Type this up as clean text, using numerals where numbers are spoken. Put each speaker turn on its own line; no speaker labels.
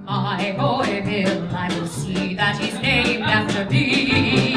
My boy Bill, I will see that he's named after me.